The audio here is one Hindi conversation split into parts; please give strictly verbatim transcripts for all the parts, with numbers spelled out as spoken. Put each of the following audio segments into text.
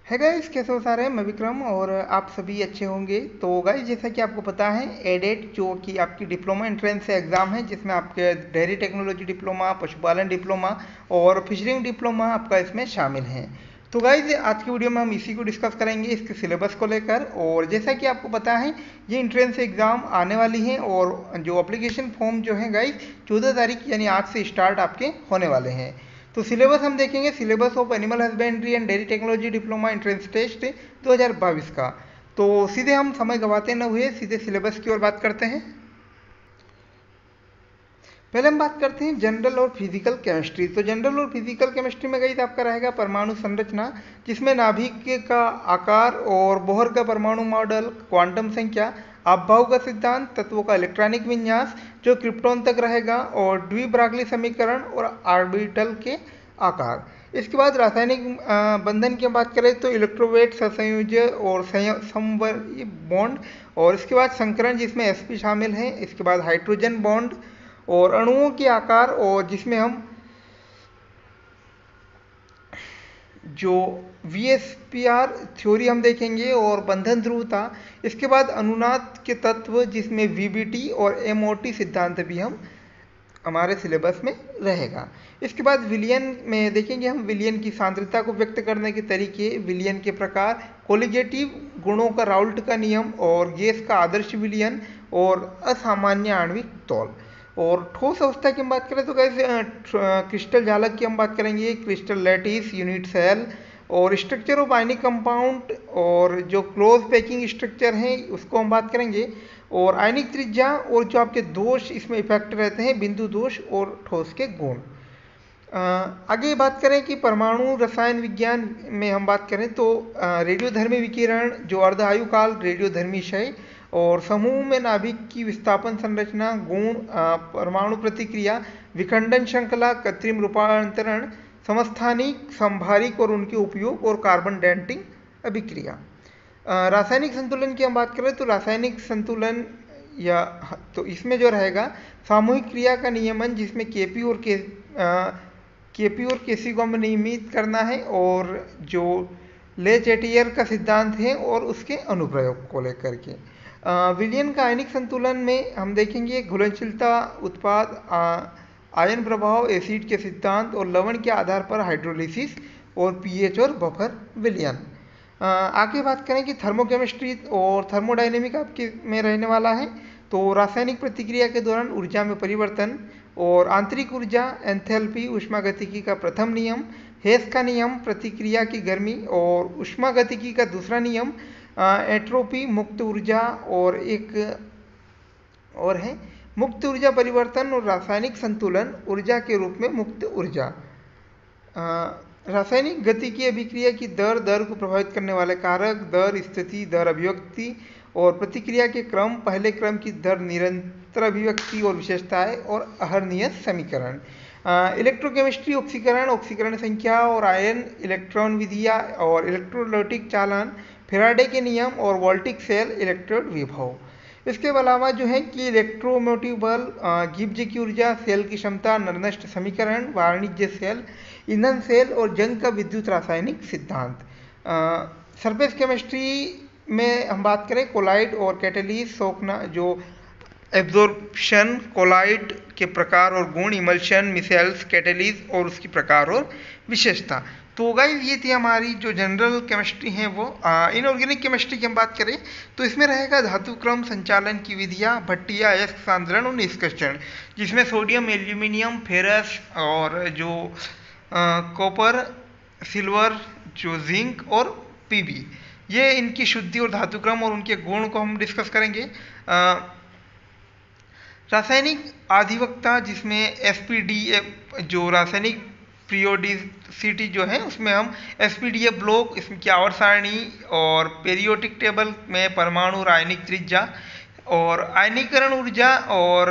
है गाइस, कैसे हो सारे। मैं विक्रम और आप सभी अच्छे होंगे। तो गाइस, जैसा कि आपको पता है, एडेट जो कि आपकी डिप्लोमा एंट्रेंस एग्ज़ाम है, जिसमें आपके डेयरी टेक्नोलॉजी डिप्लोमा, पशुपालन डिप्लोमा और फिशरिंग डिप्लोमा आपका इसमें शामिल है। तो गाइस, आज की वीडियो में हम इसी को डिस्कस करेंगे, इसके सिलेबस को लेकर। और जैसा कि आपको पता है, ये एंट्रेंस एग्ज़ाम आने वाली है और जो एप्लीकेशन फॉर्म जो है गाइस, चौदह तारीख यानी आज से स्टार्ट आपके होने वाले हैं। तो सिलेबस हम देखेंगे, syllabus of animal husbandry and dairy technology diploma entrance test दो हज़ार बाईस का। तो सीधे हम समय गवाते न हुए सीधे सिलेबस की ओर बात करते हैं। पहले हम बात करते हैं जनरल और फिजिकल केमिस्ट्री। तो जनरल और फिजिकल केमिस्ट्री में गई तो आपका रहेगा परमाणु संरचना, जिसमें नाभिक का आकार और बोहर का परमाणु मॉडल, क्वांटम संख्या, अपभाव का सिद्धांत, तत्वों का इलेक्ट्रॉनिक विन्यास जो क्रिप्टॉन तक रहेगा, और द्विब्रागली समीकरण और ऑर्बिटल के आकार। इसके बाद रासायनिक बंधन की बात करें तो इलेक्ट्रोवेट, सहसंयोज्य और समवर्ती बॉन्ड, और इसके बाद संकरण जिसमें एसपी शामिल है। इसके बाद हाइड्रोजन बॉन्ड और अणुओं के आकार, और जिसमें हम जो V S P R theory हम देखेंगे और बंधन ध्रुवता। इसके बाद अनुनाद के तत्व जिसमें वी बी टी और एम ओ टी सिद्धांत भी हम हमारे सिलेबस में रहेगा। इसके बाद विलियन में देखेंगे हम विलियन की सांद्रता को व्यक्त करने के तरीके, विलियन के प्रकार, कोलिगेटिव गुणों का राउल्ट का नियम और गैस का आदर्श विलियन और असामान्य आणविक तौल। और ठोस अवस्था की हम बात करें तो कैसे क्रिस्टल जालक की हम बात करेंगे, क्रिस्टल लैटिस, यूनिट सेल और स्ट्रक्चर ऑफ आयनिक कंपाउंड, और जो क्लोज पैकिंग स्ट्रक्चर है उसको हम बात करेंगे, और आयनिक त्रिज्या, और जो आपके दोष इसमें इफेक्ट रहते हैं, बिंदु दोष और ठोस के गुण। आगे बात करें कि परमाणु रसायन विज्ञान में हम बात करें तो रेडियोधर्मी विकिरण, जो अर्धायु काल रेडियोधर्मी क्षय, और समूह में नाभिक की विस्थापन संरचना, गुण, परमाणु प्रतिक्रिया, विखंडन श्रृंखला, कृत्रिम रूपांतरण, समस्थानिक, संभारिक और उनके उपयोग, और कार्बन डेटिंग अभिक्रिया। रासायनिक संतुलन की हम बात करें तो रासायनिक संतुलन या तो इसमें जो रहेगा सामूहिक क्रिया का नियमन, जिसमें केपी और के केपी और केसी को हमें नियमित करना है, और जो ले चेटियर का सिद्धांत है और उसके अनुप्रयोग को लेकर के। विलियन का आयनिक संतुलन में हम देखेंगे घुलनशीलता, उत्पाद, आयन प्रभाव, एसिड के सिद्धांत, और लवण के आधार पर हाइड्रोलिसिस, और पीएच और बफर विलियन। आगे बात करें कि थर्मोकेमिस्ट्री और थर्मोडायनेमिक आपके में रहने वाला है। तो रासायनिक प्रतिक्रिया के दौरान ऊर्जा में परिवर्तन और आंतरिक ऊर्जा, एंथैल्पी, ऊष्मागतिकी का प्रथम नियम, हेस का नियम, प्रतिक्रिया की गर्मी, और ऊष्मागतिकी का दूसरा नियम, एंट्रोपी, मुक्त ऊर्जा, और एक और है मुक्त ऊर्जा परिवर्तन और रासायनिक संतुलन, ऊर्जा के रूप में मुक्त ऊर्जा। रासायनिक गति की अभिक्रिया की दर, दर को प्रभावित करने वाले कारक, दर, स्थिति, दर अभिव्यक्ति, और प्रतिक्रिया के क्रम, पहले क्रम की दर, निरंतर अभिव्यक्ति और विशेषताएं, और अहर्नियत समीकरण। इलेक्ट्रोकेमिस्ट्री, ऑक्सीकरण, ऑक्सीकरण संख्या और आयन, इलेक्ट्रॉन विधियाँ और इलेक्ट्रोलाइटिक चालन, फेराडे के नियम, और वोल्टिक सेल, इलेक्ट्रोड विभव। इसके अलावा जो है कि इलेक्ट्रोमोटिव बल, गिब्ज की ऊर्जा, सेल की क्षमता, नरनष्ट समीकरण, वाणिज्य सेल, ईंधन सेल, और जंग का विद्युत रासायनिक सिद्धांत। सरफेस केमिस्ट्री में हम बात करें कोलाइड और कैटेलिस, सोखना जो एब्जॉर्प्शन, कोलाइड के प्रकार और गुण, इमल्शन, मिसेल्स, कैटेलिस और उसकी प्रकार और विशेषता। तो गाइस, ये थी हमारी जो जनरल केमिस्ट्री है वो। इनऑर्गेनिक केमिस्ट्री की हम बात करें तो इसमें रहेगा धातु क्रम, संचालन की विधियाँ, भट्टिया, अयस्क सांद्रण और निष्कर्षण, जिसमें सोडियम, एल्यूमिनियम, फेरस, और जो कॉपर, सिल्वर, जो जिंक और पीबी, ये इनकी शुद्धि और धातुक्रम और उनके गुण को हम डिस्कस करेंगे। रासायनिक आधिवक्ता, जिसमें एस पी डी एफ जो रासायनिक पीरियोडिसिटी जो है उसमें हम S P D F block, इसमें की आवर्त सारणी, और पेरियोडिक टेबल में परमाणु और आयनिक त्रिज्या, और आयनीकरण ऊर्जा, और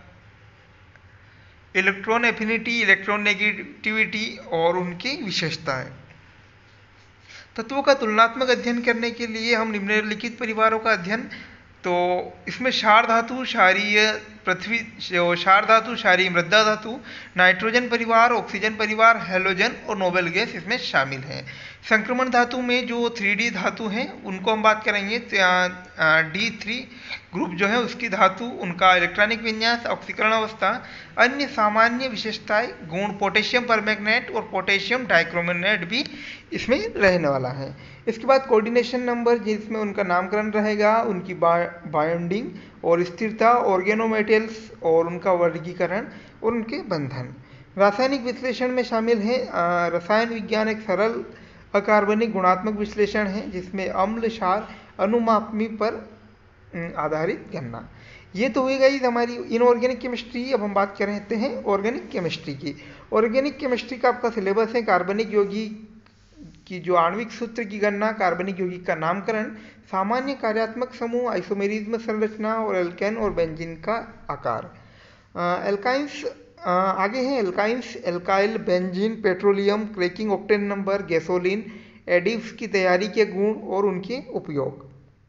इलेक्ट्रॉन एफिनिटी, इलेक्ट्रॉन नेगेटिविटी और उनकी विशेषताएं। तत्वों का तुलनात्मक अध्ययन करने के लिए हम निम्नलिखित परिवारों का अध्ययन, तो इसमें क्षार धातु, क्षारीय पृथ्वी जो क्षार धातु, क्षारीय मृदा धातु, नाइट्रोजन परिवार, ऑक्सीजन परिवार, हैलोजन और नोबेल गैस इसमें शामिल हैं। संक्रमण धातु में जो थ्री डी धातु हैं उनको हम बात करेंगे। डी थ्री ग्रुप जो है उसकी धातु, उनका इलेक्ट्रॉनिक विन्यास, ऑक्सीकरण अवस्था, अन्य सामान्य विशेषताएं, गुण, पोटेशियम परमैंगनेट और पोटेशियम डाइक्रोमेनेट भी इसमें रहने वाला है। इसके बाद कोऑर्डिनेशन नंबर जिसमें उनका नामकरण रहेगा, उनकी बाइंडिंग और स्थिरता, ऑर्गेनोमेटेरियल्स और उनका वर्गीकरण और उनके बंधन। रासायनिक विश्लेषण में शामिल है रसायन विज्ञान एक सरल अकार्बनिक गुणात्मक विश्लेषण है जिसमें अम्ल, क्षार, अनुमापी पर आधारित गणना। ये तो हुई गई हमारी इनऑर्गेनिक केमिस्ट्री। अब हम बात कर रहे हैं ऑर्गेनिक केमिस्ट्री की। ऑर्गेनिक केमिस्ट्री का आपका सिलेबस है कार्बनिक यौगिक की जो आणविक सूत्र की गणना, कार्बनिक यौगिक का नामकरण, सामान्य कार्यात्मक समूह, आइसोमेरिज्म संरचना और एल्केन और बेंजीन का आकार। एल्काइंस आगे हैं alkynes, alkyl, benzene, petroleum, cracking octane number, gasoline, additives की तैयारी के गुण और उनके उपयोग।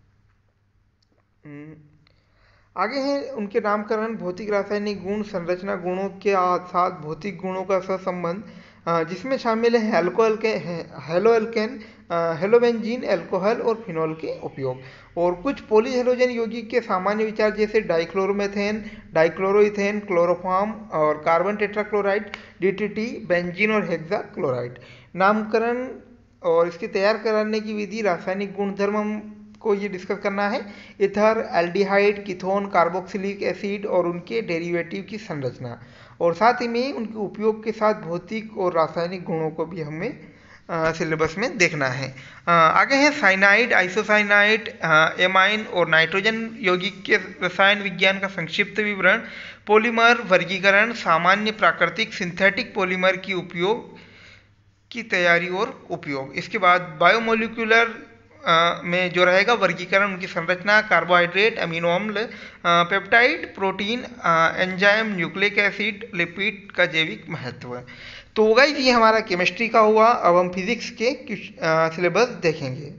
आगे हैं उनके नामकरण, भौतिक रासायनिक गुण, संरचना गुणों के साथ भौतिक गुणों का सहसंबंध जिसमें शामिल है हेल्को के हेलो एल्केन, हेलोबेंजीन, एल्कोहल और फिनॉल के उपयोग। और कुछ पॉली हेलोजन यौगिक के सामान्य विचार जैसे डाइक्लोरोमेथेन, डाइक्लोरोइथेन, क्लोरोफॉर्म और कार्बन टेट्राक्लोराइड, डीटीटी, बेंजीन और हेक्सा क्लोराइड। नामकरण और इसके तैयार कराने की विधि, रासायनिक गुणधर्म को ये डिस्कस करना है, ether, aldehyde, ketone, carboxylic acid और उनके डेरिवेटिव की संरचना, और साथ ही में उनके उपयोग के साथ भौतिक और रासायनिक गुणों को भी हमें सिलेबस में देखना है। आ, आगे है साइनाइड, आइसोसाइनाइड, एमाइन और नाइट्रोजन यौगिक के रसायन विज्ञान का संक्षिप्त विवरण, पॉलीमर वर्गीकरण, सामान्य प्राकृतिक सिंथेटिक पॉलीमर की उपयोग की तैयारी और उपयोग। इसके बाद बायोमोलिकुलर में जो रहेगा वर्गीकरण, उनकी संरचना, कार्बोहाइड्रेट, अमीनो अम्ल, peptide, protein, enzyme, nucleic acid, lipid का जैविक महत्व। तो गाइस ये हमारा केमिस्ट्री का हुआ। अब हम फिजिक्स के सिलेबस देखेंगे।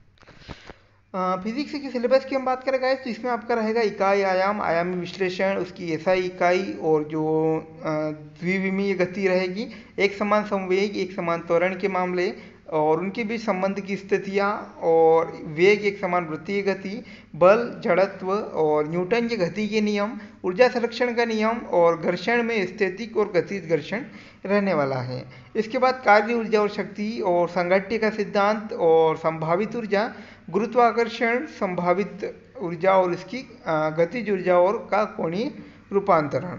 फिजिक्स के सिलेबस की हम बात करें गाइस तो इसमें आपका रहेगा इकाई आयाम, आयामी विश्लेषण, उसकी एसआई इकाई और जो द्विविमीय गति रहेगी, एक समान संवेग, एक समान त्वरण के मामले और उनके बीच संबंध की स्थितियाँ, और वेग, एक समान वृत्तीय गति, बल, जड़त्व और न्यूटन के गति के नियम, ऊर्जा संरक्षण का नियम और घर्षण में स्थैतिक और गतिज घर्षण रहने वाला है। इसके बाद कार्य ऊर्जा और शक्ति और संघट्य का सिद्धांत और संभावित ऊर्जा, गुरुत्वाकर्षण, संभावित ऊर्जा और इसकी गतिज ऊर्जा और का कोणीय रूपांतरण।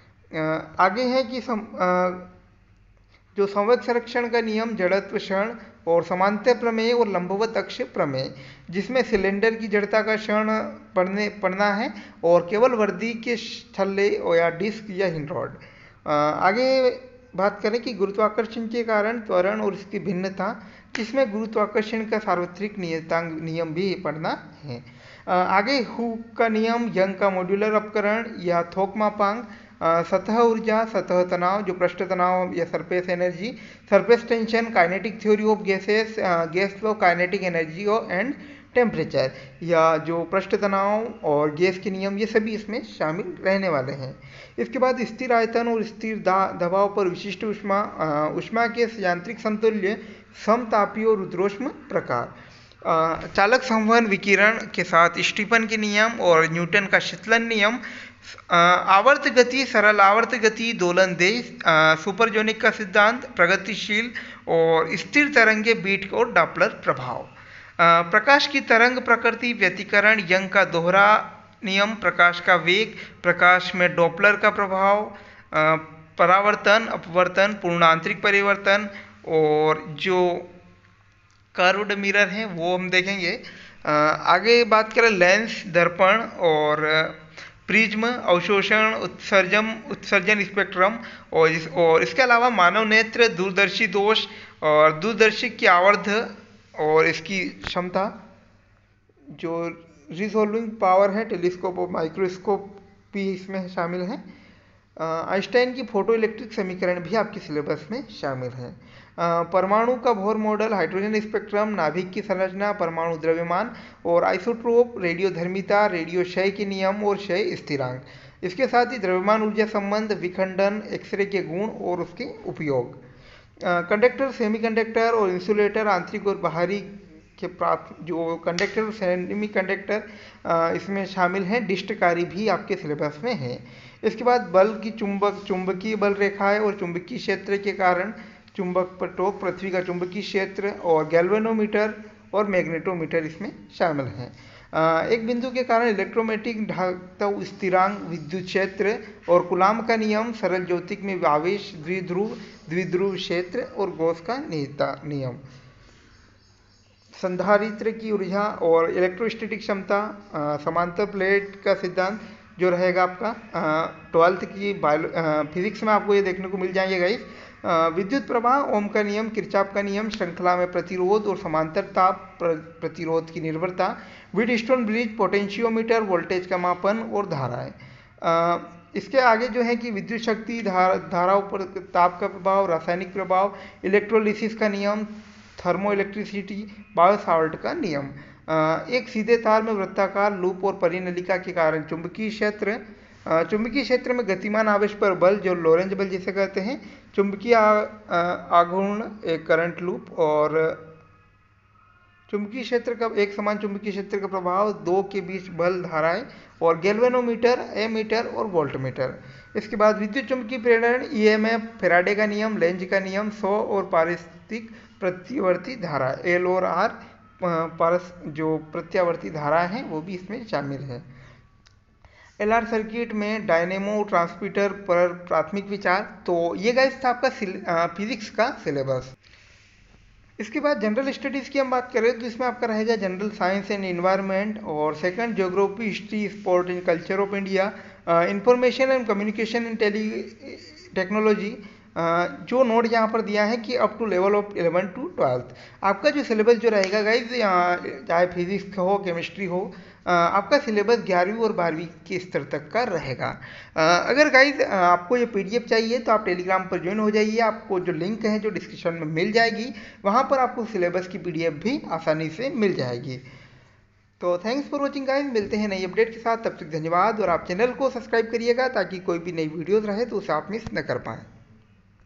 आगे है कि सम, आ, जो संवेग संरक्षण का नियम, जड़त्व क्षण और समांतर प्रमेय और लंबवत अक्ष प्रमेय, जिसमें सिलेंडर की जड़ता का क्षण पढ़ने पढ़ना है और केवल वर्दी के छल्ले या डिस्क या हिंड रॉड। आगे बात करें कि गुरुत्वाकर्षण के कारण त्वरण और इसकी भिन्नता, जिसमें गुरुत्वाकर्षण का सार्वत्रिक नियतांक नियम भी पढ़ना है। आगे हुक का नियम, यंग का मॉड्यूलर अपकरण या थोक मापांक, सतह ऊर्जा, सतह तनाव जो पृष्ठ तनाव या surface energy, surface tension, kinetic theory of gases, gas flow, kinetic energy and temperature या जो पृष्ठ तनाव और गैस के नियम, ये सभी इसमें शामिल रहने वाले हैं। इसके बाद स्थिर आयतन और स्थिर दबाव पर विशिष्ट ऊष्मा, ऊष्मा के यांत्रिक समतुल्य, समतापी और रुद्रोष्म प्रकार, चालक संवहन विकिरण के साथ स्टीफन के नियम और न्यूटन का शीतलन नियम, आवर्त गति, सरल आवर्त गति, दोलन देश, सुपरजोनिक का सिद्धांत, प्रगतिशील और स्थिर तरंगे, बीट और डॉपलर प्रभाव, प्रकाश की तरंग प्रकृति, व्यतिकरण, यंग का दोहरा नियम, प्रकाश का वेग, प्रकाश में डॉपलर का प्रभाव, परावर्तन, अपवर्तन, पूर्ण आंतरिक परिवर्तन, और जो कर्व्ड मिरर हैं वो हम देखेंगे। आगे बात करें लेंस, दर्पण और प्रिज्म, अवशोषण, उत्सर्जन उत्सर्जन स्पेक्ट्रम, और इस और इसके अलावा मानव नेत्र, दूरदर्शी दोष और दूरदर्शी की आवर्ध और इसकी क्षमता, जो रिजोल्विंग पावर है, टेलीस्कोप और माइक्रोस्कोप भी इसमें शामिल है। आइंस्टाइन की फोटो इलेक्ट्रिक समीकरण भी आपके सिलेबस में शामिल है। परमाणु का बोहर मॉडल, हाइड्रोजन स्पेक्ट्रम, नाभिक की संरचना, परमाणु द्रव्यमान और आइसोट्रोप, रेडियोधर्मिता, रेडियो क्षय के नियम और क्षय स्थिरांक। इसके साथ ही द्रव्यमान ऊर्जा संबंध, विखंडन, एक्सरे के गुण और उसके उपयोग। कंडक्टर, सेमीकंडक्टर और इंसुलेटर आंतरिक और बाहरी के प्राप्त जो कंडक्टर और सेमी कंडक्टर इसमें शामिल हैं। डिष्टकारी भी आपके सिलेबस में है। इसके बाद बल की चुंबक चुंबकीय बल रेखाएं और चुंबकीय क्षेत्र के कारण चुंबक पर टोक, पृथ्वी का चुंबकीय क्षेत्र और गैल्वेनोमीटर और मैग्नेटोमीटर इसमें शामिल हैं। एक बिंदु के कारण इलेक्ट्रोमैग्नेटिक ढालता स्थिरांक, विद्युत क्षेत्र और कूलाम का नियम, सरल ज्योतिक में आवेश, द्विध्रुव द्विध्रुव क्षेत्र और गॉस का नियम, संधारित्र की ऊर्जा और इलेक्ट्रोस्टैटिक क्षमता, समांतर प्लेट का सिद्धांत जो रहेगा आपका ट्वेल्थ की बायो फिजिक्स में आपको ये देखने को मिल जाएंगे गाइस। विद्युत प्रवाह, ओम का नियम, किरचॉफ का नियम, श्रृंखला में प्रतिरोध और समांतर ताप प्रतिरोध की निर्भरता, व्हीटस्टोन ब्रिज, पोटेंशियोमीटर, वोल्टेज का मापन और धाराएं। इसके आगे जो है कि विद्युत शक्ति, धारा धाराओं पर ताप का प्रभाव, रासायनिक प्रभाव, इलेक्ट्रोलिसिस का नियम, थर्मो इलेक्ट्रिसिटी, बायो-सावर्ट का नियम। एक सीधे तार में वृत्ताकार लूप और परिनलिका के कारण चुंबकीय क्षेत्र, चुंबकीय क्षेत्र में गतिमान आवेश पर बल जो लोरेंज बल जिसे कहते हैं, चुंबकीय आघूर्ण, एक करंट लूप और चुंबकीय क्षेत्र का एक समान चुंबकीय क्षेत्र का प्रभाव, दो के बीच बल, धाराएं और गैल्वेनोमीटर, एमीटर और वोल्टमीटर। इसके बाद विद्युत चुंबकीय प्रेरण, ईएमएफ, फैराडे का नियम, लेंज का नियम, सौ और पारस्परिक प्रत्यावर्ती धारा, एल और आर पारस जो प्रत्यावर्ती धारा है वो भी इसमें शामिल है। एलआर सर्किट में डायनेमो ट्रांसमीटर पर प्राथमिक विचार। तो ये गाइस था आपका फिजिक्स का सिलेबस। इसके बाद जनरल स्टडीज़ की हम बात करें तो इसमें आपका रहेगा जनरल साइंस एंड एनवायरनमेंट और second geography, history, sport and culture of India, information and communication and tele technology. जो नोट यहाँ पर दिया है कि up to level of eleven to twelfth आपका जो सिलेबस जो रहेगा गाइज, चाहे फिजिक्स हो, केमिस्ट्री हो, आपका सिलेबस ग्यारहवीं और बारहवीं के स्तर तक का रहेगा। अगर गाइज आपको ये पीडीएफ चाहिए तो आप टेलीग्राम पर ज्वाइन हो जाइए। आपको जो लिंक है जो डिस्क्रिप्शन में मिल जाएगी, वहाँ पर आपको सिलेबस की पीडीएफ भी आसानी से मिल जाएगी। तो थैंक्स फॉर वॉचिंग गाइज, मिलते हैं नई अपडेट के साथ। तब तक धन्यवाद और आप चैनल को सब्सक्राइब करिएगा ताकि कोई भी नई वीडियोज़ रहे तो उसे आप मिस न कर पाएँ।